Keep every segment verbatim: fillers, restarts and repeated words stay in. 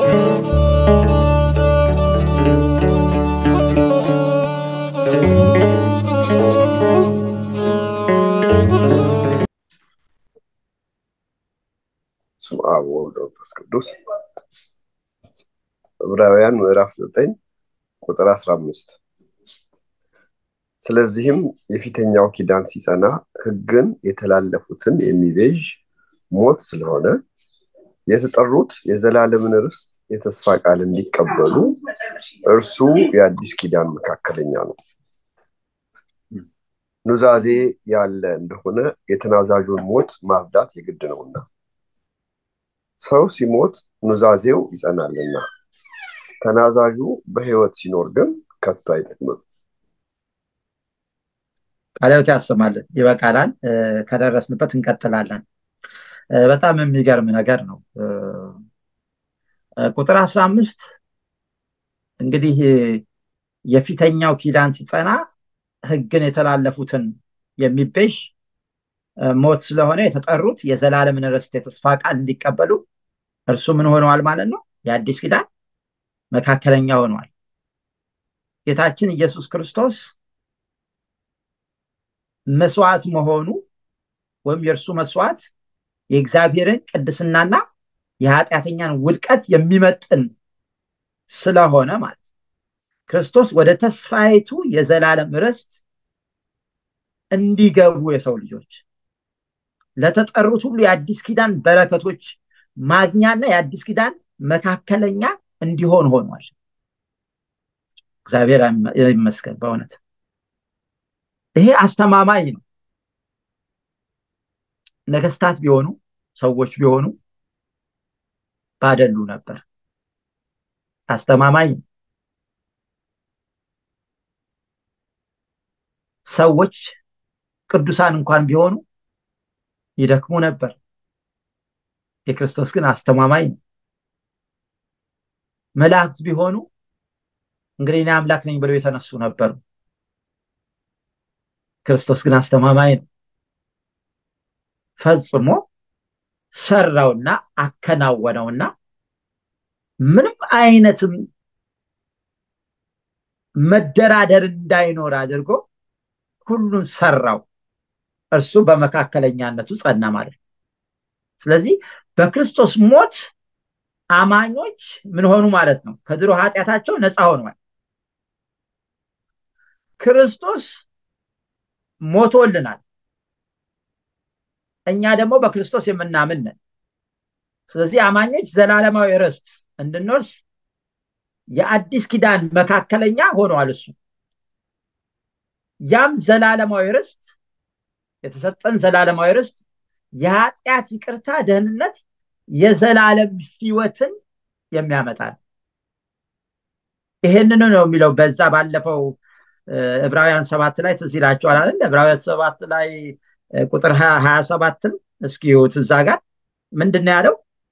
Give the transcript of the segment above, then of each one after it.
ስም አብ ወወልድ ወመንፈስ ቅዱስ ዕብራውያን ምዕራፍ ዘጠኝ ቁጥር አስራ አምስት ስለዚህም የፊተኛው ኪዳን ሲጸና ሕግን የተላለፉትን የሚቤዥ ሞት ስለሆነ የተጠሩት የዘላለምን ርስት የተስፋ ቃል እንዲቀበሉ እርሱ የአዲስ ኪዳን መካከለኛ ነው። ኑዛዜ ያለ እንደሆነ የተናዛዡን ሞት ማርዳት የግድ ነውና ሰው ሲሞት ኑዛዜው ይጸናልና ተናዛዡ በሕይወት ሲኖር ግን ከቶ አይጠቅምም። ቃልዎት ያሰማልን። ይበቃናል። ከደረስንበት እንቀጥላለን። በጣም የሚገርም ነገር ነው። ቁጥር አስራ አምስት እንግዲህ የፊተኛው ኪዳን ሲጸና ሕግን የተላለፉትን የሚቤዥ ሞት ስለሆነ የተጠሩት የዘላለምን ርስት የተስፋ ቃል እንዲቀበሉ እርሱ ምን ሆነዋል ማለት ነው? የአዲስ ኪዳን መካከለኛ ሆነዋል። ጌታችን ኢየሱስ ክርስቶስ መስዋዕት መሆኑ ወይም የእርሱ መስዋዕት የእግዚአብሔርን ቅድስናና የኃጢአተኛን ውድቀት የሚመጥን ስለሆነ ማለት ክርስቶስ ወደ ተስፋይቱ የዘላለም ርስት እንዲገቡ የሰው ልጆች ለተጠሩት ሁሉ የአዲስ ኪዳን በረከቶች ማግኛና የአዲስ ኪዳን መካከለኛ እንዲሆን ሆኗል። እግዚአብሔር ይመስገን። በእውነት ይሄ አስተማማኝ ነው። ነገስታት ቢሆኑ ሰዎች ቢሆኑ ባደሉ ነበር። አስተማማኝ ነው። ሰዎች ቅዱሳን እንኳን ቢሆኑ ይደክሙ ነበር። የክርስቶስ ግን አስተማማኝ ነው። መላእክት ቢሆኑ እንግዲህ እኔ አምላክ ነኝ ብለው የተነሱ ነበሩ። ክርስቶስ ግን አስተማማኝ ነው። ፈጽሞ ሰራውና አከናወነውና ምንም አይነትም መደራደር እንዳይኖር አድርጎ ሁሉን ሰራው። እርሱ በመካከለኛነቱ ጸና ማለት ነው። ስለዚህ በክርስቶስ ሞት አማኞች ምን ሆኑ ማለት ነው? ከድሮ ኃጢአታቸው ነፃ ሆነዋል። ክርስቶስ ሞቶልናል። እኛ ደግሞ በክርስቶስ የምናምን ነን። ስለዚህ አማኞች ዘላለማዊ ርስት እንድንወርስ የአዲስ ኪዳን መካከለኛ ሆነዋል እሱ። ያም ዘላለማዊ ርስት የተሰጠን ዘላለማዊ ርስት የኃጢአት ይቅርታ፣ ደህንነት፣ የዘላለም ሕይወትን የሚያመጣ ነው። ይሄንን ነው የሚለው በዛ ባለፈው ዕብራውያን ሰባት ላይ ትዝ ይላችኋል አይደል? ዕብራውያን ሰባት ላይ ቁጥር ሀያ ሰባትን እስኪ ይሁት እዛ ጋር ምንድነው ያለው?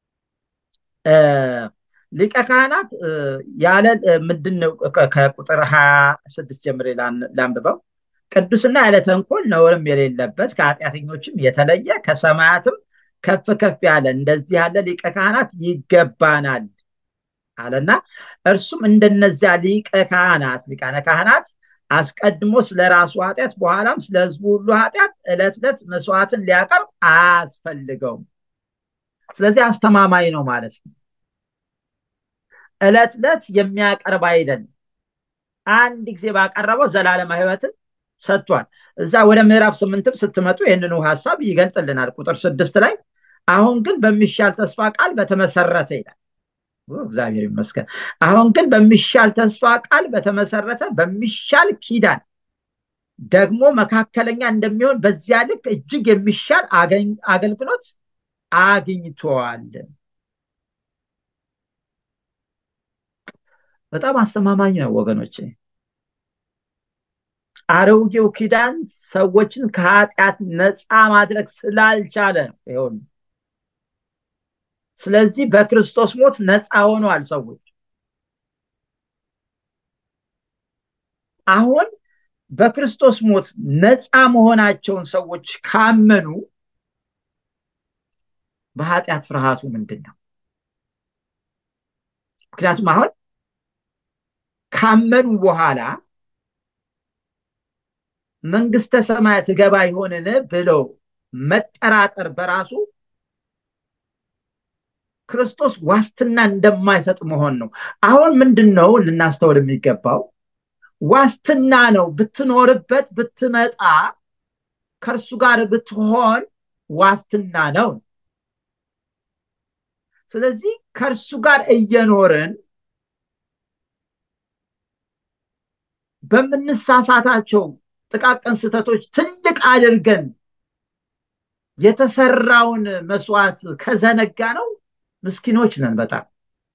ሊቀ ካህናት ያለ ምንድነው? ከቁጥር ሀያ ስድስት ጀምሬ ላንብበው። ቅዱስና ያለ ተንኮል ነውርም የሌለበት ከኃጢአተኞችም የተለየ ከሰማያትም ከፍ ከፍ ያለ እንደዚህ ያለ ሊቀ ካህናት ይገባናል አለና እርሱም እንደነዚያ ሊቀ ካህናት ሊቃነ ካህናት አስቀድሞ ስለራሱ ኃጢአት በኋላም ስለ ሕዝቡ ሁሉ ኃጢአት ዕለት ዕለት መስዋዕትን ሊያቀርብ አያስፈልገውም። ስለዚህ አስተማማኝ ነው ማለት ነው። ዕለት ዕለት የሚያቀርብ አይደለም። አንድ ጊዜ ባቀረበው ዘላለማዊ ሕይወትን ሰጥቷል። እዛ ወደ ምዕራፍ ስምንትም ስትመጡ ይህንኑ ሐሳብ ይገልጥልናል። ቁጥር ስድስት ላይ አሁን ግን በሚሻል ተስፋ ቃል በተመሰረተ ይላል። እግዚአብሔር ይመስገን። አሁን ግን በሚሻል ተስፋ ቃል በተመሰረተ በሚሻል ኪዳን ደግሞ መካከለኛ እንደሚሆን በዚያ ልክ እጅግ የሚሻል አገልግሎት አግኝቷል። በጣም አስተማማኝ ነው ወገኖቼ። አሮጌው ኪዳን ሰዎችን ከኃጢአት ነፃ ማድረግ ስላልቻለ ነው ይሁን። ስለዚህ በክርስቶስ ሞት ነፃ ሆነዋል ሰዎች። አሁን በክርስቶስ ሞት ነፃ መሆናቸውን ሰዎች ካመኑ በኃጢአት ፍርሃቱ ምንድነው? ምክንያቱም አሁን ካመኑ በኋላ መንግስተ ሰማያት ገባ ይሆንን ብሎ መጠራጠር በራሱ ክርስቶስ ዋስትና እንደማይሰጥ መሆን ነው። አሁን ምንድነው ልናስተውል የሚገባው? ዋስትና ነው። ብትኖርበት ብትመጣ ከእርሱ ጋር ብትሆን ዋስትና ነው። ስለዚህ ከእርሱ ጋር እየኖርን በምንሳሳታቸው ጥቃቅን ስህተቶች ትልቅ አድርገን የተሰራውን መስዋዕት ከዘነጋ ነው ምስኪኖች ነን በጣም።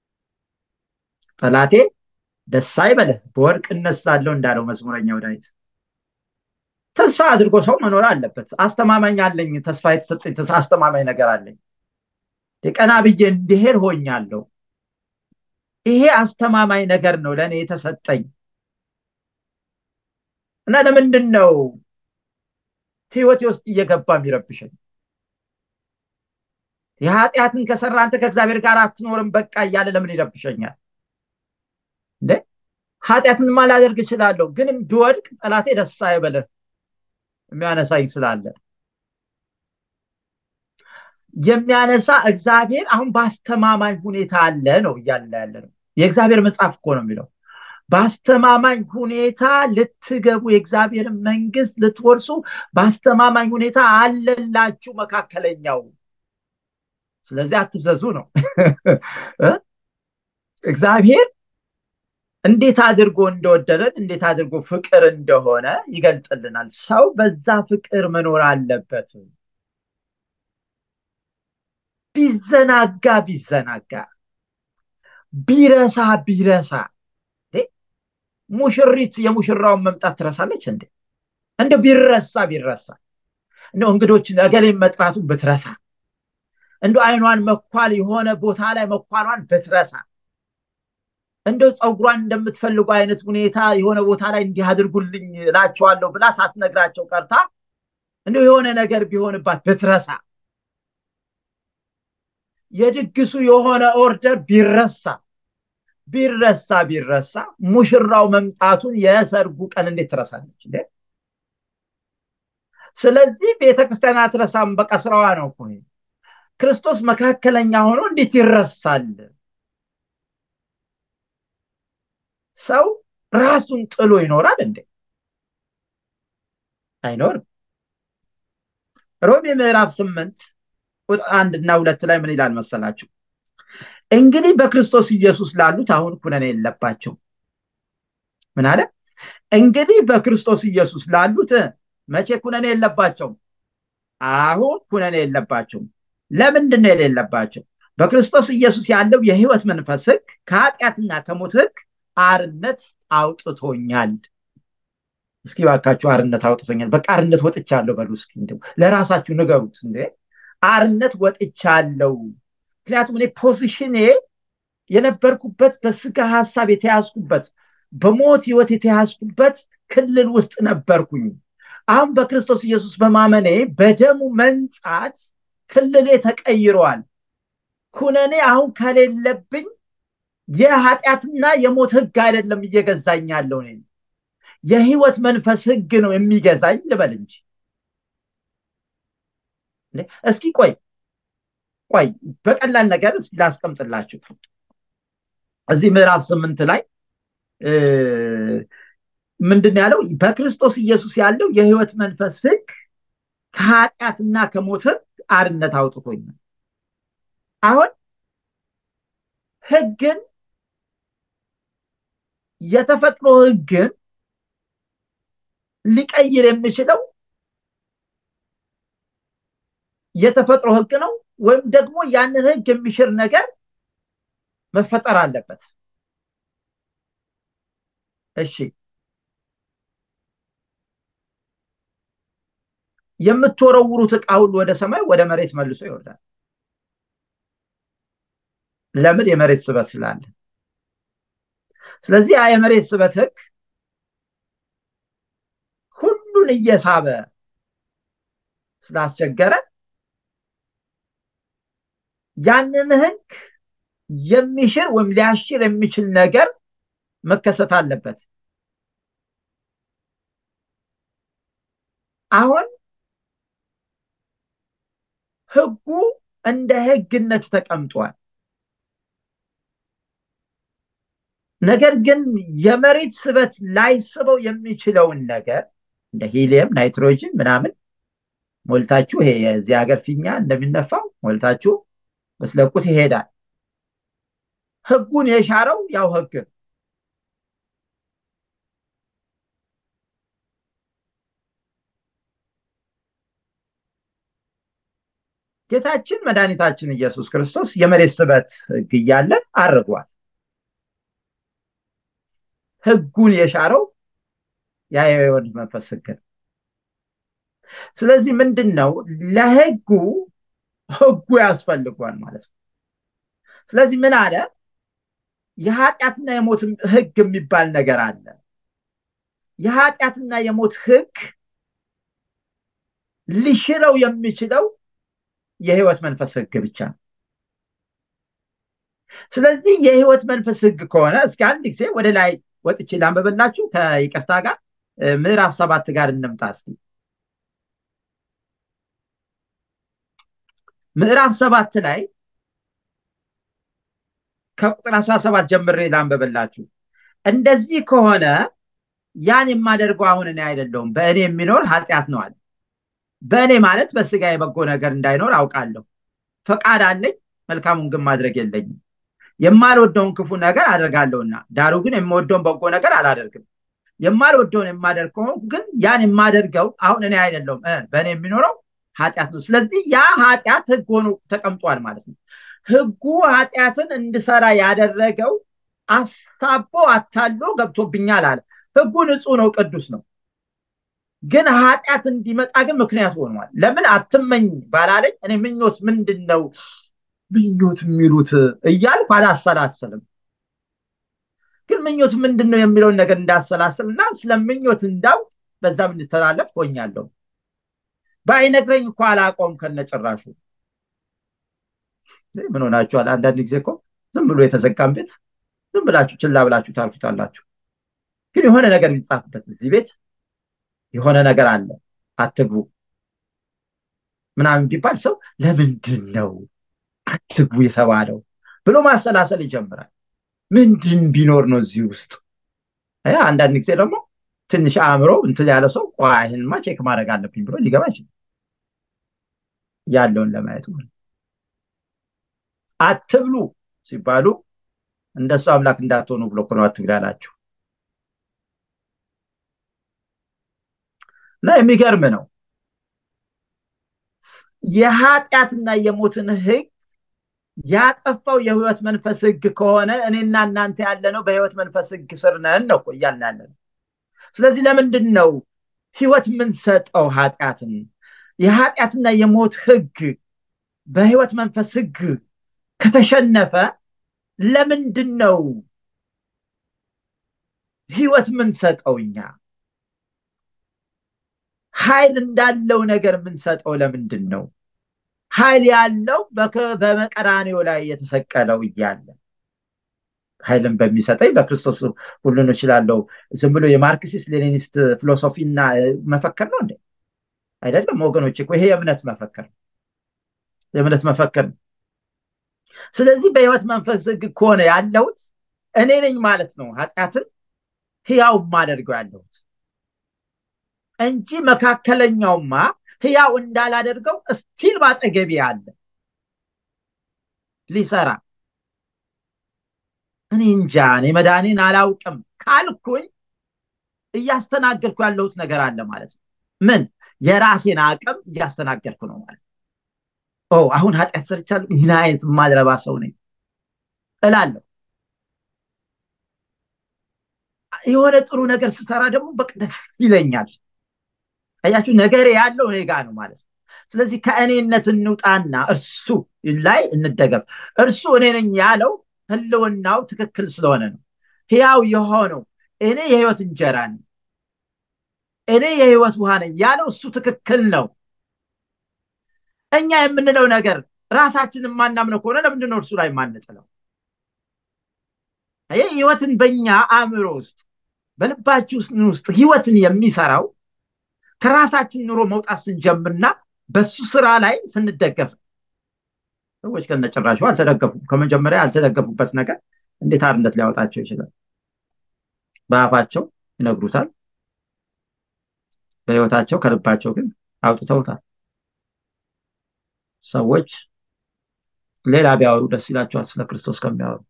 ጠላቴ ደስ አይበልህ በወርቅ እነሳለሁ እንዳለው መዝሙረኛው ዳዊት። ተስፋ አድርጎ ሰው መኖር አለበት። አስተማማኝ አለኝ፣ ተስፋ የተሰጠኝ አስተማማኝ ነገር አለኝ፣ የቀና ብዬ እንድሄድ ሆኛለሁ። ይሄ አስተማማኝ ነገር ነው ለእኔ የተሰጠኝ እና ለምንድን ነው ህይወቴ ውስጥ እየገባ የሚረብሸኝ? የኃጢአትን ከሰራ አንተ ከእግዚአብሔር ጋር አትኖርም በቃ እያለ ለምን ይረብሸኛል እንዴ? ኃጢአትን ማላደርግ እችላለሁ፣ ግን ብወድቅ ጠላቴ ደስ አይበልህ የሚያነሳኝ ስላለ። የሚያነሳ እግዚአብሔር አሁን በአስተማማኝ ሁኔታ አለ ነው እያለ ያለ ነው። የእግዚአብሔር መጽሐፍ እኮ ነው የሚለው በአስተማማኝ ሁኔታ ልትገቡ የእግዚአብሔር መንግስት ልትወርሱ በአስተማማኝ ሁኔታ አለላችሁ መካከለኛው። ስለዚህ አትብዘዙ ነው። እግዚአብሔር እንዴት አድርጎ እንደወደደን እንዴት አድርጎ ፍቅር እንደሆነ ይገልጥልናል። ሰው በዛ ፍቅር መኖር አለበት። ቢዘናጋ ቢዘናጋ ቢረሳ ቢረሳ ሙሽሪት የሙሽራውን መምጣት ትረሳለች እንዴ? እንደ ቢረሳ ቢረሳ እንደ እንግዶችን እገሌን መጥራቱን ብትረሳ እንደ አይኗን መኳል የሆነ ቦታ ላይ መኳሏን ብትረሳ እንደ ጸጉሯን እንደምትፈልጉ አይነት ሁኔታ የሆነ ቦታ ላይ እንዲህ አድርጉልኝ እላቸዋለሁ ብላ ሳትነግራቸው ቀርታ እንደ የሆነ ነገር ቢሆንባት ብትረሳ የድግሱ የሆነ ኦርደር ቢረሳ ቢረሳ ቢረሳ ሙሽራው መምጣቱን የሰርጉ ቀን እንዴት ትረሳለች እንዴ? ስለዚህ ቤተክርስቲያን አትረሳም፣ በቃ ስራዋ ነው እኮ። ክርስቶስ መካከለኛ ሆኖ እንዴት ይረሳል? ሰው ራሱን ጥሎ ይኖራል እንዴ? አይኖርም። ሮሜ ምዕራፍ ስምንት ቁጥር አንድ እና ሁለት ላይ ምን ይላል መሰላችሁ? እንግዲህ በክርስቶስ ኢየሱስ ላሉት አሁን ኩነኔ የለባቸው። ምን አለ? እንግዲህ በክርስቶስ ኢየሱስ ላሉት መቼ ኩነኔ የለባቸው? አሁን ኩነኔ የለባቸው። ለምንድን ነው የሌለባቸው? በክርስቶስ ኢየሱስ ያለው የህይወት መንፈስ ህግ ከኃጢአትና ከሞት ህግ አርነት አውጥቶኛል። እስኪ ባካችሁ አርነት አውጥቶኛል፣ በቃ አርነት ወጥቻለሁ በሉ እስኪ። እንደው ለራሳችሁ ንገሩት እንዴ፣ አርነት ወጥቻለሁ። ምክንያቱም እኔ ፖዚሽኔ የነበርኩበት በስጋ ሐሳብ የተያዝኩበት በሞት ህይወት የተያዝኩበት ክልል ውስጥ ነበርኩኝ። አሁን በክርስቶስ ኢየሱስ በማመኔ በደሙ መንጻት ክልሌ ተቀይሯል። ኩነኔ አሁን ከሌለብኝ የኃጢአትና የሞት ህግ አይደለም እየገዛኝ ያለው፣ እኔ የህይወት መንፈስ ህግ ነው የሚገዛኝ ልበል እንጂ። እስኪ ቆይ ቆይ በቀላል ነገር እስኪ ላስቀምጥላችሁ። እዚህ ምዕራፍ ስምንት ላይ ምንድነው ያለው? በክርስቶስ ኢየሱስ ያለው የህይወት መንፈስ ህግ ከኃጢአትና ከሞት ህግ አርነት አውጥቶኛል። አሁን ህግን የተፈጥሮ ህግን ሊቀይር የሚችለው የተፈጥሮ ህግ ነው ወይም ደግሞ ያንን ህግ የሚሽር ነገር መፈጠር አለበት? እሺ የምትወረውሩት ዕቃ ሁሉ ወደ ሰማይ ወደ መሬት መልሶ ይወርዳል። ለምን? የመሬት ስበት ስላለ። ስለዚህ ያ የመሬት ስበት ህግ ሁሉን እየሳበ ስላስቸገረ ያንን ህግ የሚሽር ወይም ሊያሽር የሚችል ነገር መከሰት አለበት። አሁን ህጉ እንደ ህግነት ተቀምጧል። ነገር ግን የመሬት ስበት ላይስበው የሚችለውን ነገር እንደ ሂሊየም፣ ናይትሮጅን ምናምን ሞልታችሁ ይሄ የዚህ ሀገር ፊኛ እንደሚነፋው ሞልታችሁ መስለቁት ይሄዳል። ህጉን የሻረው ያው ህግ። ጌታችን መድኃኒታችን ኢየሱስ ክርስቶስ የመሬት ስበት ህግ እያለ አድርጓል። ህጉን የሻረው ያ የሕይወት መንፈስ ህግ ነው። ስለዚህ ምንድነው ለህጉ ህጉ ያስፈልጓል ማለት ነው። ስለዚህ ምን አለ? የኃጢአትና የሞት ህግ የሚባል ነገር አለ። የኃጢአትና የሞት ህግ ሊሽረው የሚችለው የሕይወት መንፈስ ህግ ብቻ ነው። ስለዚህ የሕይወት መንፈስ ህግ ከሆነ እስኪ አንድ ጊዜ ወደ ላይ ወጥቼ ላንብብላችሁ ከይቅርታ ጋር ምዕራፍ ሰባት ጋር እንምጣ እስኪ። ምዕራፍ ሰባት ላይ ከቁጥር አስራ ሰባት ጀምሬ ላንብብላችሁ። እንደዚህ ከሆነ ያን የማደርገው አሁን እኔ አይደለሁም በእኔ የሚኖር ኃጢአት ነው አለ። በእኔ ማለት በስጋ የበጎ ነገር እንዳይኖር አውቃለሁ። ፈቃድ አለኝ፣ መልካሙን ግን ማድረግ የለኝም። የማልወደውን ክፉ ነገር አደርጋለሁና ዳሩ ግን የምወደውን በጎ ነገር አላደርግም። የማልወደውን የማደርግ ከሆንኩ ግን ያን የማደርገው አሁን እኔ አይደለሁም በእኔ የሚኖረው ኃጢአት ነው። ስለዚህ ያ ኃጢአት ህግ ሆኖ ተቀምጧል ማለት ነው። ህጉ ኃጢአትን እንድሰራ ያደረገው አሳቦ አታሎ ገብቶብኛል አለ። ህጉ ንጹህ ነው፣ ቅዱስ ነው። ግን ኃጢአት እንዲመጣ ግን ምክንያት ሆኗል። ለምን አትመኝ ባላለኝ እኔ ምኞት ምንድነው ምኞት የሚሉት እያልኩ አላሰላሰልም። ግን ምኞት ምንድነው የሚለውን ነገር እንዳሰላሰልና ስለምኞት እንዳው በዛም እንድተላለፍ ሆኛለሁ። ባይነግረኝ እኮ አላቆም ከነጭራሹ። ምን ሆናችኋል? አንዳንድ ጊዜ እኮ ዝም ብሎ የተዘጋም ቤት ዝም ብላችሁ ችላ ብላችሁ ታልፉታላችሁ። ግን የሆነ ነገር የሚጻፍበት እዚህ ቤት የሆነ ነገር አለ አትግቡ ምናምን ቢባል ሰው ለምንድን ነው አትግቡ የተባለው ብሎ ማሰላሰል ይጀምራል። ምንድን ቢኖር ነው እዚህ ውስጥ? አያ አንዳንድ ጊዜ ደግሞ ትንሽ አእምሮ እንትን ያለ ሰው ቆይ ይሄንማ ቼክ ማድረግ አለብኝ ብሎ ሊገባ ይችላል። ያለውን ለማየት ነው። አትብሉ ሲባሉ እንደሱ አምላክ እንዳትሆኑ ብሎ ነው አትብሉ ያላችሁ። እና የሚገርም ነው። የኃጢአትና የሞትን ህግ ያጠፋው የሕይወት መንፈስ ህግ ከሆነ እኔና እናንተ ያለነው በሕይወት መንፈስ ህግ ስር ነን ነው እያልን ያለነው። ስለዚህ ለምንድን ነው ሕይወት የምንሰጠው ኃጢአትን? የኃጢአትና የሞት ህግ በሕይወት መንፈስ ህግ ከተሸነፈ ለምንድን ነው ሕይወት የምንሰጠው? እኛ ኃይል እንዳለው ነገር የምንሰጠው ለምንድን ነው? ኃይል ያለው በመቀራንዮ ላይ የተሰቀለው እያለ ኃይልን በሚሰጠኝ በክርስቶስ ሁሉን እችላለሁ ዝም ብሎ የማርክሲስት ሌኒኒስት ፊሎሶፊና መፈክር ነው እንዴ? አይደለም ወገኖች እኮ ይሄ የእምነት መፈክር ነው። የእምነት መፈክር ነው። ስለዚህ በሕይወት መንፈስ ህግ ከሆነ ያለሁት እኔ ነኝ ማለት ነው ኃጢአትን ሕያው ማደርገው ያለሁት እንጂ መካከለኛውማ ሕያው እንዳላደርገው ስቲል ባጠገቤ አለ ሊሰራ። እኔ እንጃ እኔ መዳኔን አላውቅም ካልኩኝ እያስተናገርኩ ያለሁት ነገር አለ ማለት ነው። ምን የራሴን አቅም እያስተናገርኩ ነው ማለት ነው። ኦ አሁን ኃጢአት ሰርቻለሁ ምን አይነት ማድረባ ሰው ነኝ እላለሁ። የሆነ ጥሩ ነገር ስሰራ ደግሞ በቃ ደስ ይለኛል። አያችሁ ነገር ያለው እኔ ጋር ነው ማለት ነው። ስለዚህ ከእኔነት እንውጣና እርሱ ላይ እንደገፍ። እርሱ እኔ ነኝ ያለው ህልውናው ትክክል ስለሆነ ነው። ሕያው የሆነው እኔ የሕይወት እንጀራ ነኝ፣ እኔ የሕይወት ውሃ ነኝ ያለው እሱ ትክክል ነው። እኛ የምንለው ነገር ራሳችንን ማናምነው ከሆነ ለምንድን ነው እርሱ ላይ ማንጥለው? አየ ህይወትን በእኛ አእምሮ ውስጥ በልባችን ውስጥ ህይወትን የሚሰራው ከራሳችን ኑሮ መውጣት ስንጀምርና በሱ ስራ ላይ ስንደገፍ። ሰዎች ከነጭራሹ አልተደገፉም። ከመጀመሪያ ያልተደገፉበት ነገር እንዴት አርነት ሊያወጣቸው ይችላል? በአፋቸው ይነግሩታል፣ በህይወታቸው ከልባቸው ግን አውጥተውታል። ሰዎች ሌላ ቢያወሩ ደስ ይላቸዋል ስለ ክርስቶስ ከሚያወሩ።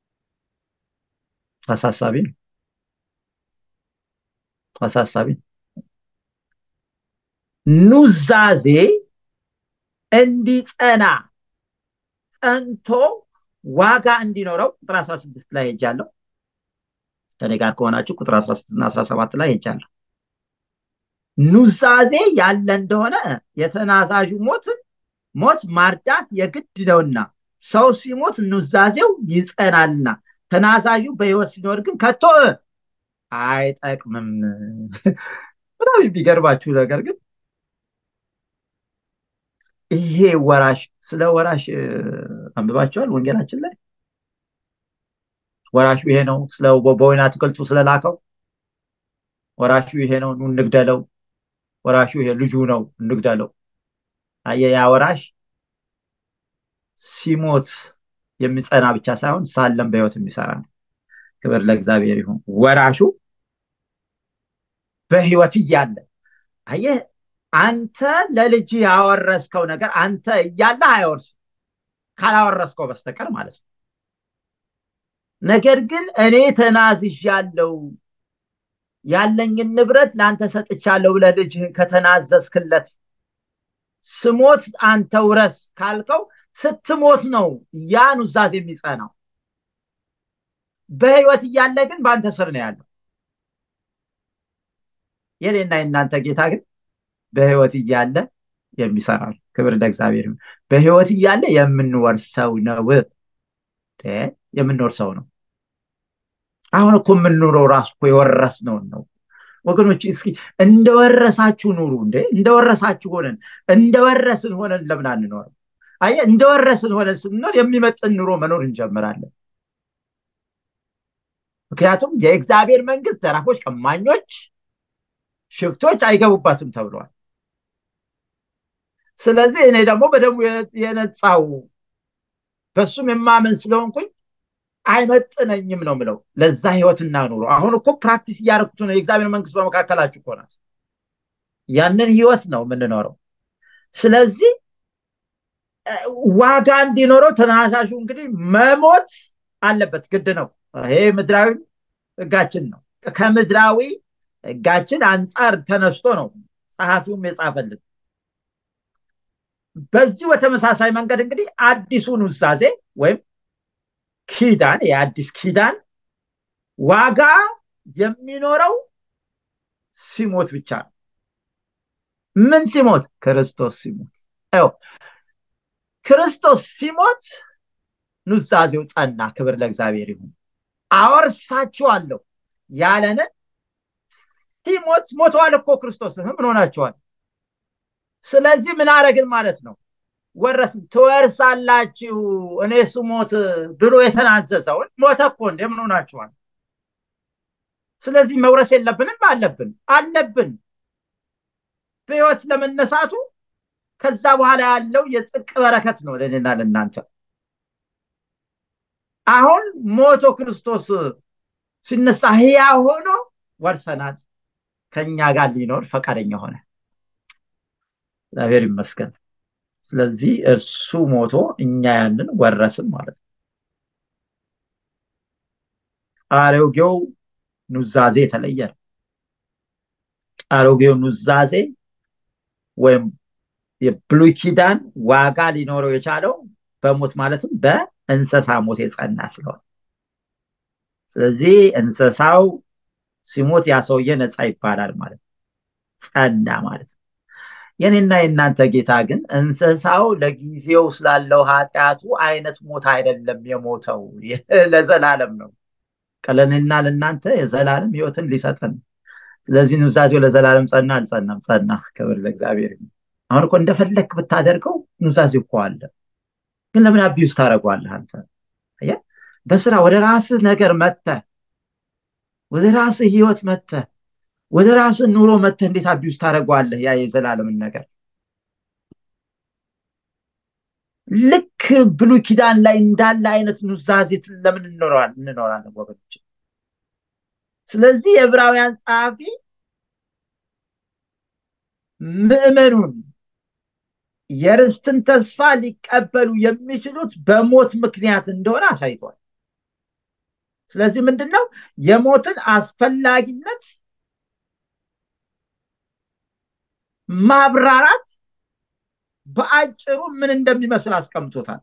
አሳሳቢ ነው፣ አሳሳቢ ነው። ኑዛዜ እንዲጸና ጸንቶ ዋጋ እንዲኖረው ቁጥር አስራ ስድስት ላይ ሄጃለሁ። ከኔ ጋር ከሆናችሁ ቁጥር አስራ ስድስት እና አስራ ሰባት ላይ ሄጃለሁ። ኑዛዜ ያለ እንደሆነ የተናዛዡ ሞትን ሞት ማርዳት የግድ ነውና ሰው ሲሞት ኑዛዜው ይጸናልና ተናዛዡ በህይወት ሲኖር ግን ከቶ አይጠቅምም። በጣም ቢገርባችሁ ነገር ግን ይሄ ወራሽ ስለ ወራሽ አንብባችኋል ወንጌላችን ላይ? ወራሹ ይሄ ነው፣ ስለ በወይን አትክልቱ ስለላከው ወራሹ ይሄ ነው፣ ኑ እንግደለው። ወራሹ ይሄ ልጁ ነው፣ እንግደለው። አየ ያ ወራሽ ሲሞት የሚጸና ብቻ ሳይሆን ሳለም በህይወት የሚሰራ ነው። ክብር ለእግዚአብሔር ይሁን። ወራሹ በህይወት እያለ አየ አንተ ለልጅ ያወረስከው ነገር አንተ እያለ አይወርስም ካላወረስከው በስተቀር ማለት ነው። ነገር ግን እኔ ተናዝዣለሁ ያለኝን ንብረት ላንተ ሰጥቻለሁ ብለህ ልጅህን ከተናዘዝክለት ስሞት አንተ ውረስ ካልከው ስትሞት ነው ያ ኑዛዜ የሚጸናው። በህይወት እያለ ግን በአንተ ስር ነው ያለው። የኔና የናንተ ጌታ ግን በህይወት እያለ የሚሰራ ነው። ክብር ለእግዚአብሔር ይሁን። በህይወት እያለ የምንወርሰው ነው እ የምንወርሰው ነው። አሁን እኮ የምንኖረው ራሱ እኮ የወረስነው ነው ወገኖች። እስኪ እንደወረሳችሁ ኑሩ እንዴ! እንደወረሳችሁ ሆነን እንደወረስን ሆነን ለምን አንኖርም? አየ እንደወረስን ሆነን ስንኖር የሚመጥን ኑሮ መኖር እንጀምራለን። ምክንያቱም የእግዚአብሔር መንግስት ዘራፎች፣ ቀማኞች፣ ሽፍቶች አይገቡባትም ተብሏል። ስለዚህ እኔ ደግሞ በደሙ የነጻው በሱም የማመን ስለሆንኩኝ አይመጥነኝም ነው ምለው ለዛ ህይወትና ኑሮ። አሁን እኮ ፕራክቲስ እያደረኩት ነው። የእግዚአብሔር መንግስት በመካከላችሁ እኮ ናት። ያንን ህይወት ነው የምንኖረው። ስለዚህ ዋጋ እንዲኖረው ተናሻሹ እንግዲህ መሞት አለበት፣ ግድ ነው። ይሄ ምድራዊ ህጋችን ነው። ከምድራዊ ህጋችን አንጻር ተነስቶ ነው ጸሐፊውም የጻፈልን። በዚህ በተመሳሳይ መንገድ እንግዲህ አዲሱ ኑዛዜ ወይም ኪዳን የአዲስ ኪዳን ዋጋ የሚኖረው ሲሞት ብቻ ነው። ምን ሲሞት? ክርስቶስ ሲሞት። አዎ ክርስቶስ ሲሞት ኑዛዜው ጸና። ክብር ለእግዚአብሔር ይሁን። አወርሳችኋለሁ ያለንን ሲሞት ሞቷል እኮ ክርስቶስ። ምን ሆናችኋል? ስለዚህ ምን አረግን ማለት ነው? ወረስን። ትወርሳላችሁ እኔ ስሞት ብሎ የተናዘዘውን ሞተ እኮ። እንደ ምን ሆናችኋል? ስለዚህ መውረስ የለብንም? አለብን አለብን። በህይወት ለመነሳቱ ከዛ በኋላ ያለው የጽድቅ በረከት ነው ለእኔና ለእናንተ። አሁን ሞቶ ክርስቶስ ሲነሳ ሕያው ሆኖ ወርሰናል። ከኛ ጋር ሊኖር ፈቃደኛ ሆነ። እግዚአብሔር ይመስገን። ስለዚህ እርሱ ሞቶ እኛ ያንን ወረስን ማለት ነው። አሮጌው ኑዛዜ ተለየ። አሮጌው ኑዛዜ ወይም የብሉይ ኪዳን ዋጋ ሊኖረው የቻለው በሞት ማለትም በእንስሳ ሞት የጸና ስለሆነ፣ ስለዚህ እንስሳው ሲሞት ያ ሰውዬ ነፃ ይባላል ማለት ነው፣ ጸና ማለት ነው። የኔና የናንተ ጌታ ግን እንስሳው ለጊዜው ስላለው ኃጢያቱ አይነት ሞት አይደለም የሞተው፣ ለዘላለም ነው። ቀለንና ለናንተ የዘላለም ህይወትን ሊሰጠን። ስለዚህ ኑዛዜው ለዘላለም ጸና አልጸናም? ጸና። ክብር ለእግዚአብሔር ይሁን። አሁን እኮ እንደፈለክ ብታደርገው ኑዛዜው እኮ አለ። ግን ለምን አቢዩስ ታደርገዋለህ አንተ? አያ በስራ ወደ ራስህ ነገር መጥተህ ወደ ራስህ ህይወት መጥተህ ወደ ራስህ ኑሮ መጥተህ እንዴት አቢውስ ታደርገዋለህ? ያ የዘላለምን ነገር ልክ ብሉይ ኪዳን ላይ እንዳለ አይነት ኑዛዜ ለምን እንኖራለን እንኖራለን ወገኖች? ስለዚህ የዕብራውያን ጸሐፊ ምዕመኑን የርስትን ተስፋ ሊቀበሉ የሚችሉት በሞት ምክንያት እንደሆነ አሳይቷል። ስለዚህ ምንድነው የሞትን አስፈላጊነት ማብራራት በአጭሩ ምን እንደሚመስል አስቀምጦታል።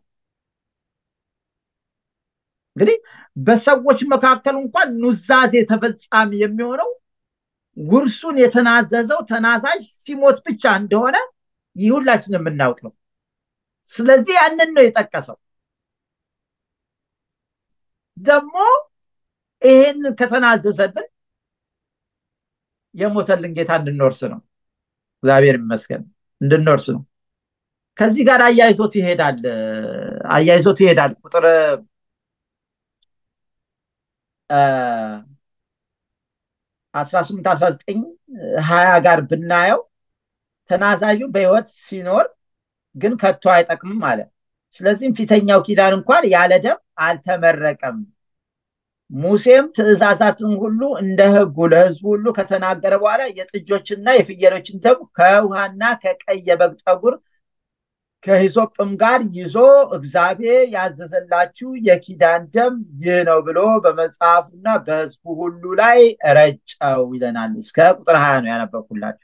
እንግዲህ በሰዎች መካከል እንኳን ኑዛዜ ተፈጻሚ የሚሆነው ውርሱን የተናዘዘው ተናዛዥ ሲሞት ብቻ እንደሆነ ይህ ሁላችንም የምናውቅ ነው። ስለዚህ ያንን ነው የጠቀሰው። ደግሞ ይሄን ከተናዘዘልን የሞተልን ጌታ እንድንወርስ ነው። እግዚአብሔር ይመስገን እንድንወርስ ነው። ከዚህ ጋር አያይዞት ይሄዳል አያይዞት ይሄዳል ቁጥር አስራ ስምንት አስራ ዘጠኝ ሀያ ጋር ብናየው ተናዛዡ በሕይወት ሲኖር ግን ከቶ አይጠቅምም አለ። ስለዚህም ፊተኛው ኪዳን እንኳን ያለ ደም አልተመረቀም። ሙሴም ትእዛዛትን ሁሉ እንደ ሕጉ ለሕዝቡ ሁሉ ከተናገረ በኋላ የጥጆችና የፍየሎችን ደም ከውሃና ከቀይ የበግ ጠጉር ከሂሶጵም ጋር ይዞ እግዚአብሔር ያዘዘላችሁ የኪዳን ደም ይህ ነው ብሎ በመጽሐፉና በሕዝቡ ሁሉ ላይ ረጨው ይለናል። እስከ ቁጥር ሀያ ነው ያነበብኩላችሁ።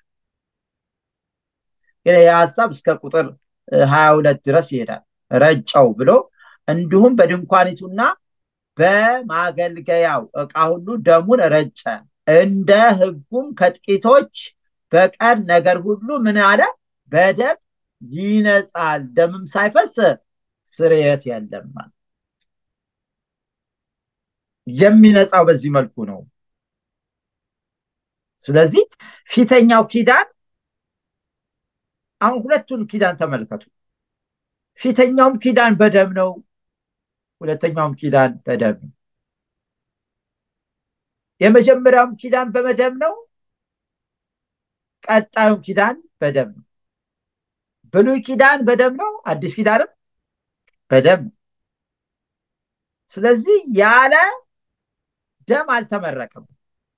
ይሄ ሐሳብ እስከ ቁጥር ሀያ ሁለት ድረስ ይሄዳል። ረጨው ብሎ እንዲሁም በድንኳኒቱና በማገልገያው ዕቃ ሁሉ ደሙን ረጨ። እንደ ሕጉም ከጥቂቶች በቀር ነገር ሁሉ ምን አለ? በደም ይነጻል፣ ደምም ሳይፈስ ስርየት የለም። የሚነጻው በዚህ መልኩ ነው። ስለዚህ ፊተኛው ኪዳን አሁን ሁለቱን ኪዳን ተመልከቱ። ፊተኛውም ኪዳን በደም ነው፣ ሁለተኛውም ኪዳን በደም ነው። የመጀመሪያውም ኪዳን በደም ነው፣ ቀጣዩም ኪዳን በደም ነው። ብሉይ ኪዳን በደም ነው፣ አዲስ ኪዳንም በደም ነው። ስለዚህ ያለ ደም አልተመረቀም።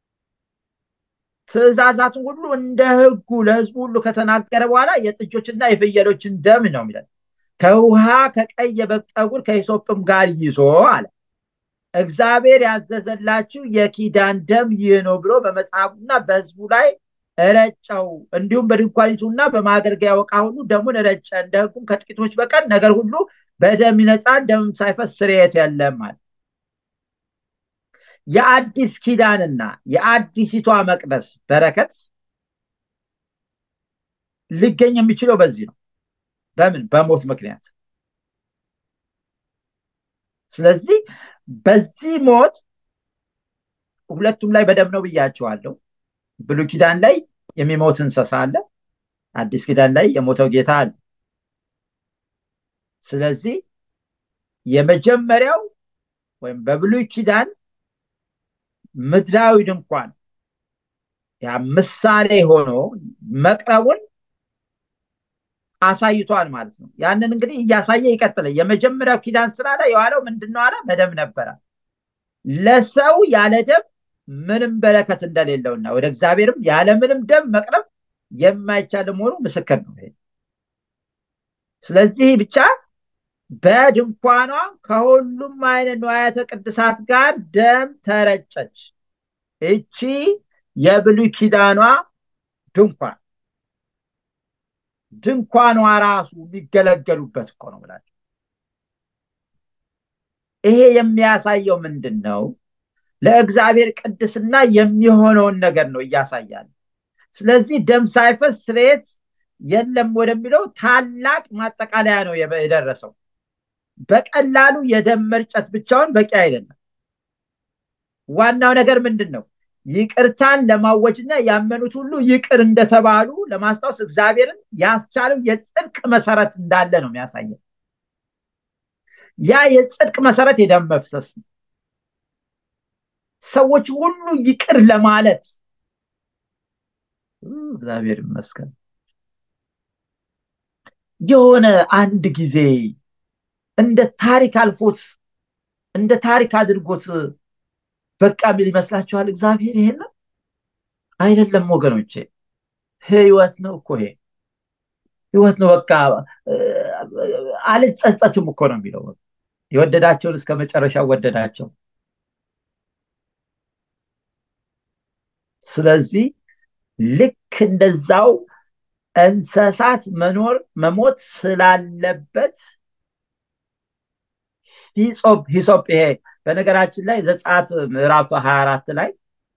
ትእዛዛቱን ሁሉ እንደ ሕጉ ለሕዝቡ ሁሉ ከተናገረ በኋላ የጥጆችና የፍየሎችን ደም ነው የሚለው ከውሃ ከቀይ የበግ ጠጉር ከሂሶጵም ጋር ይዞ አለ እግዚአብሔር ያዘዘላችሁ የኪዳን ደም ይህ ነው ብሎ በመጽሐፉና በሕዝቡ ላይ ረጨው። እንዲሁም በድንኳኒቱና በማገልገያው ዕቃ ሁሉ ደሙን ረጨ። እንደ ሕጉም ከጥቂቶች በቀር ነገር ሁሉ በደም ይነጻል፣ ደምም ሳይፈስ ስርየት የለም አለ። የአዲስ ኪዳንና የአዲሲቷ መቅደስ በረከት ሊገኝ የሚችለው በዚህ ነው። በምን? በሞት ምክንያት። ስለዚህ በዚህ ሞት ሁለቱም ላይ በደም ነው ብያቸዋለሁ። ብሉይ ኪዳን ላይ የሚሞት እንስሳ አለ፣ አዲስ ኪዳን ላይ የሞተው ጌታ አለ። ስለዚህ የመጀመሪያው ወይም በብሉይ ኪዳን ምድራዊ ድንኳን ያ ምሳሌ ሆኖ መቅረቡን አሳይቷል ማለት ነው። ያንን እንግዲህ እያሳየ ይቀጥላል። የመጀመሪያው ኪዳን ስራ ላይ የዋለው ምንድነው አለ? በደም ነበረ። ለሰው ያለ ደም ምንም በረከት እንደሌለውና ወደ እግዚአብሔርም ያለ ምንም ደም መቅረብ የማይቻል መሆኑ ምስክር ነው። ስለዚህ ብቻ በድንኳኗ ከሁሉም አይነት ንዋያተ ቅድሳት ጋር ደም ተረጨች። እቺ የብሉይ ኪዳኗ ድንኳን ድንኳኗ ራሱ የሚገለገሉበት እኮ ነው ብላችሁ። ይሄ የሚያሳየው ምንድነው? ለእግዚአብሔር ቅድስና የሚሆነውን ነገር ነው እያሳያል። ስለዚህ ደም ሳይፈስ ስርየት የለም ወደሚለው ታላቅ ማጠቃለያ ነው የደረሰው። በቀላሉ የደም መርጨት ብቻውን በቂ አይደለም። ዋናው ነገር ምንድነው? ይቅርታን ለማወጅና ያመኑት ሁሉ ይቅር እንደተባሉ ለማስታወስ እግዚአብሔርን ያስቻለው የጽድቅ መሰረት እንዳለ ነው የሚያሳየው። ያ የጽድቅ መሰረት የደም መፍሰስ ነው። ሰዎች ሁሉ ይቅር ለማለት እግዚአብሔር ይመስገን የሆነ አንድ ጊዜ እንደ ታሪክ አልፎት እንደ ታሪክ አድርጎት በቃ ምን ይመስላችኋል? እግዚአብሔር ይሄን አይደለም ወገኖቼ፣ ህይወት ነው እኮ ይሄ ህይወት ነው። በቃ አልጸጸትም እኮ ነው የሚለው። የወደዳቸውን እስከ መጨረሻ ወደዳቸው። ስለዚህ ልክ እንደዛው እንስሳት መኖር መሞት ስላለበት ሂሶጵ ሂሶጵ ይሄ በነገራችን ላይ ዘጸአት ምዕራፍ ሀያ አራት ላይ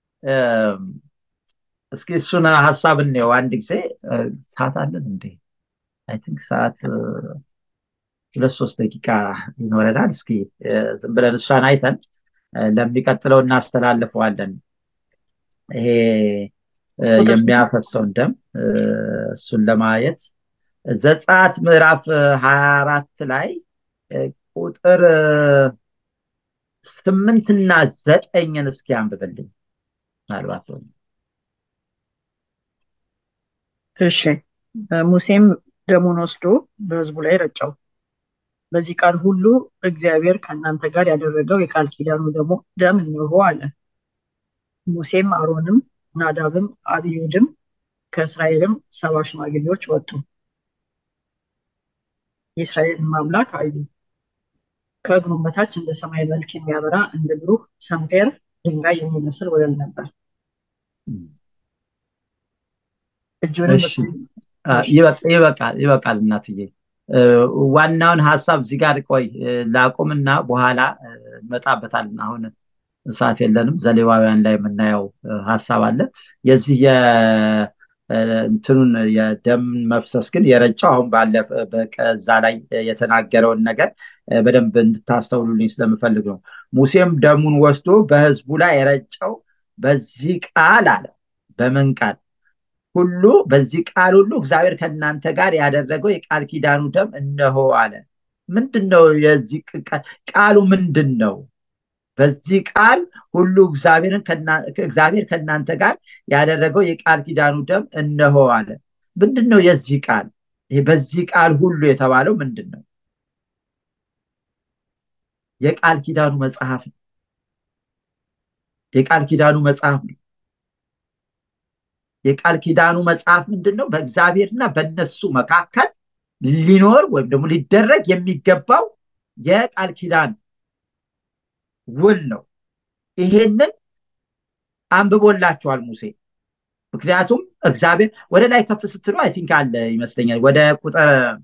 እስኪ እሱን ሐሳብ እንየው አንድ ጊዜ። ሰዓት አለን እንዴ? አይ ቲንክ ሰዓት ሁለት ሶስት ደቂቃ ይኖረናል። እስኪ ዝም ብለን እሷን አይተን ለሚቀጥለው እናስተላልፈዋለን። ይሄ የሚያፈሰውን ደም እሱን ለማየት ዘጸአት ምዕራፍ ሀያ አራት ላይ ቁጥር ስምንትና ዘጠኝን እስኪ አንብብልኝ ምናልባት። እሺ። ሙሴም ደሙን ወስዶ በሕዝቡ ላይ ረጨው። በዚህ ቃል ሁሉ እግዚአብሔር ከእናንተ ጋር ያደረገው የቃል ኪዳኑ ደም እነሆ አለ። ሙሴም አሮንም ናዳብም አብዩድም ከእስራኤልም ሰባ ሽማግሌዎች ወጡ። የእስራኤልን አምላክ አዩ። ከእግሩም በታች እንደ ሰማይ መልክ የሚያበራ እንደ ብሩህ ሰምፔር ድንጋይ የሚመስል ወለል ነበር። እጁንም ይበቃል ይበቃል እናትዬ። ዋናውን ሐሳብ እዚህ ጋር ቆይ ላቁምና በኋላ እንመጣበታለን። አሁን ሰዓት የለንም። ዘሌዋውያን ላይ የምናየው ሐሳብ አለ። የዚህ የእንትኑን የደም መፍሰስ ግን የረጨው አሁን ባለፈ በቀዛ ላይ የተናገረውን ነገር በደንብ እንድታስተውሉልኝ ስለምፈልግ ነው። ሙሴም ደሙን ወስዶ በሕዝቡ ላይ የረጨው በዚህ ቃል አለ። በምን ቃል ሁሉ? በዚህ ቃል ሁሉ እግዚአብሔር ከእናንተ ጋር ያደረገው የቃል ኪዳኑ ደም እነሆ አለ። ምንድነው የዚህ ቃሉ? ምንድን ነው? በዚህ ቃል ሁሉ እግዚአብሔርን እግዚአብሔር ከእናንተ ጋር ያደረገው የቃል ኪዳኑ ደም እነሆ አለ። ምንድነው የዚህ ቃል? ይሄ በዚህ ቃል ሁሉ የተባለው ምንድነው? የቃል ኪዳኑ መጽሐፍ ነው። የቃል ኪዳኑ መጽሐፍ ነው። የቃል ኪዳኑ መጽሐፍ ምንድነው? በእግዚአብሔርና በእነሱ መካከል ሊኖር ወይም ደግሞ ሊደረግ የሚገባው የቃል ኪዳን ውል ነው። ይሄንን አንብቦላቸዋል ሙሴ። ምክንያቱም እግዚአብሔር ወደ ላይ ከፍ ስትሉ አይ ቲንክ አለ ይመስለኛል ወደ ቁጥር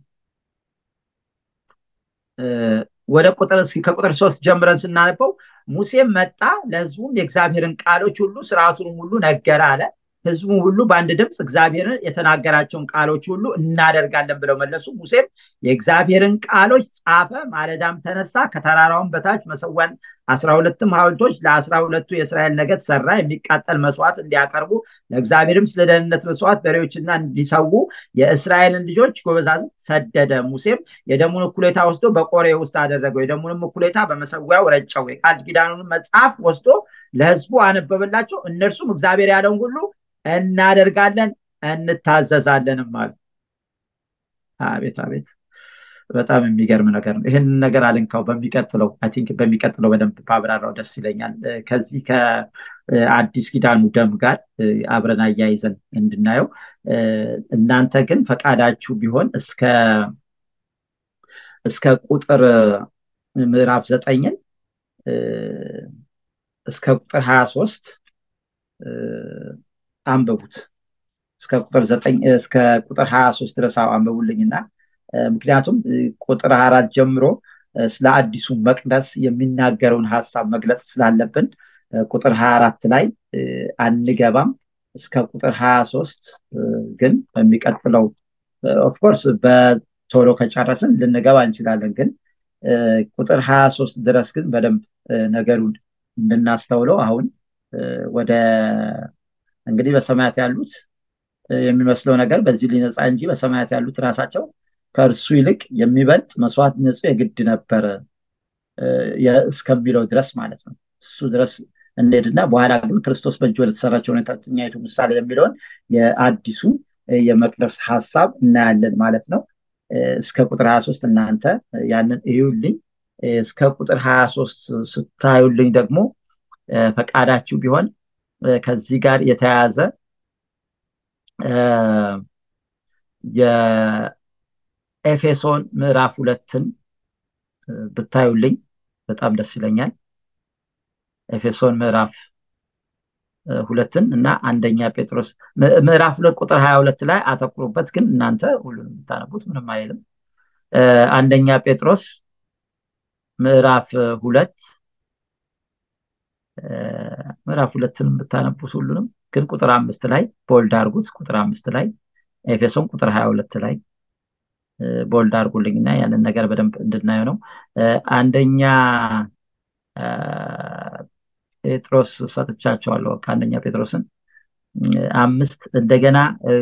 ወደ ቁጥር እስኪ ከቁጥር ሶስት ጀምረን ስናነበው ሙሴም መጣ፣ ለሕዝቡም የእግዚአብሔርን ቃሎች ሁሉ ሥርዓቱንም ሁሉ ነገረ አለ። ሕዝቡ ሁሉ በአንድ ድምፅ እግዚአብሔርን የተናገራቸውን ቃሎች ሁሉ እናደርጋለን ብለው መለሱ። ሙሴም የእግዚአብሔርን ቃሎች ጻፈ። ማለዳም ተነሳ፣ ከተራራውን በታች መሰዋን አስራ ሁለትም ሐውልቶች ለአስራ ሁለቱ የእስራኤል ነገድ ሰራ። የሚቃጠል መስዋዕት እንዲያቀርቡ ለእግዚአብሔርም ስለ ደህንነት መስዋዕት በሬዎችና እንዲሰዉ የእስራኤልን ልጆች ጎበዛዝት ሰደደ። ሙሴም የደሙን እኩሌታ ወስዶ በቆሬ ውስጥ አደረገው፣ የደሙንም እኩሌታ በመሰዊያው ረጨው። የቃል ኪዳኑን መጽሐፍ ወስዶ ለሕዝቡ አነበበላቸው። እነርሱም እግዚአብሔር ያለውን ሁሉ እናደርጋለን እንታዘዛለንም አሉ። አቤት አቤት፣ በጣም የሚገርም ነገር ነው። ይህን ነገር አልንካው። በሚቀጥለው አይ ቲንክ በሚቀጥለው በደንብ ባብራራው ደስ ይለኛል። ከዚህ ከአዲስ ኪዳኑ ደም ጋር አብረን አያይዘን እንድናየው። እናንተ ግን ፈቃዳችሁ ቢሆን እስከ እስከ ቁጥር ምዕራፍ ዘጠኝን እስከ ቁጥር ሀያ ሶስት አንብቡት። እስከ ቁጥር ዘጠኝ እስከ ቁጥር ሀያ ሶስት ድረስ አንብቡልኝና ምክንያቱም ቁጥር አራት ጀምሮ ስለ አዲሱ መቅደስ የሚናገረውን ሐሳብ መግለጽ ስላለብን ቁጥር ሀያ አራት ላይ አንገባም። እስከ ቁጥር ሀያ ሶስት ግን በሚቀጥለው ኦፍ ኮርስ በቶሎ ከጨረስን ልንገባ እንችላለን። ግን ቁጥር ሀያ ሶስት ድረስ ግን በደንብ ነገሩን እንድናስተውለው አሁን ወደ እንግዲህ በሰማያት ያሉት የሚመስለው ነገር በዚህ ሊነጻ እንጂ በሰማያት ያሉት ራሳቸው ከእርሱ ይልቅ የሚበልጥ መስዋዕት ንጹሕ የግድ ነበር። እስከሚለው ድረስ ማለት ነው። እሱ ድረስ እንሄድና በኋላ ግን ክርስቶስ በእጅ ወደተሰራቸው ሁለተኛይቱ ምሳሌ የሚለውን የአዲሱ የመቅደስ ሐሳብ እናያለን ማለት ነው። እስከ ቁጥር ሀያ ሶስት እናንተ ያንን እዩልኝ። እስከ ቁጥር ሀያ ሶስት ስታዩልኝ ደግሞ ፈቃዳችሁ ቢሆን ከዚህ ጋር የተያያዘ የኤፌሶን ምዕራፍ ሁለትን ብታዩልኝ በጣም ደስ ይለኛል። ኤፌሶን ምዕራፍ ሁለትን እና አንደኛ ጴጥሮስ ምዕራፍ ሁለት ቁጥር ሀያ ሁለት ላይ አተኩሩበት፣ ግን እናንተ ሁሉንም የምታነቡት ምንም አይልም። አንደኛ ጴጥሮስ ምዕራፍ ሁለት ምዕራፍ ሁለትን የምታነቡት ሁሉንም፣ ግን ቁጥር አምስት ላይ ቦልድ አድርጉት። ቁጥር አምስት ላይ ኤፌሶን ቁጥር ሀያ ሁለት ላይ ቦልድ አድርጉልኝና ያንን ነገር በደንብ እንድናየው ነው። አንደኛ ጴጥሮስ ሰጥቻቸዋለሁ። ከአንደኛ ጴጥሮስን አምስት እንደገና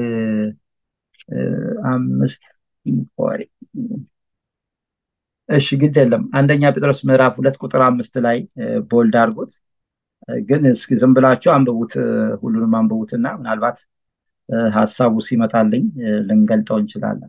አምስት እሺ ግድ የለም አንደኛ ጴጥሮስ ምዕራፍ ሁለት ቁጥር አምስት ላይ ቦልድ አድርጉት። ግን እስኪ ዝም ብላችሁ አንብቡት፣ ሁሉንም አንብቡትና ምናልባት ሐሳቡ ሲመጣልኝ ልንገልጠው እንችላለን።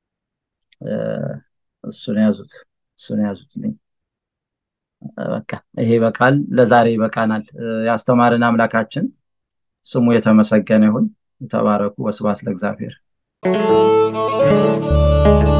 እሱን ያዙት እሱን ያዙትልኝ። በቃ ይሄ በቃል ለዛሬ ይበቃናል። ያስተማረን አምላካችን ስሙ የተመሰገነ ይሁን። ተባረኩ። ወስብሐት ለእግዚአብሔር።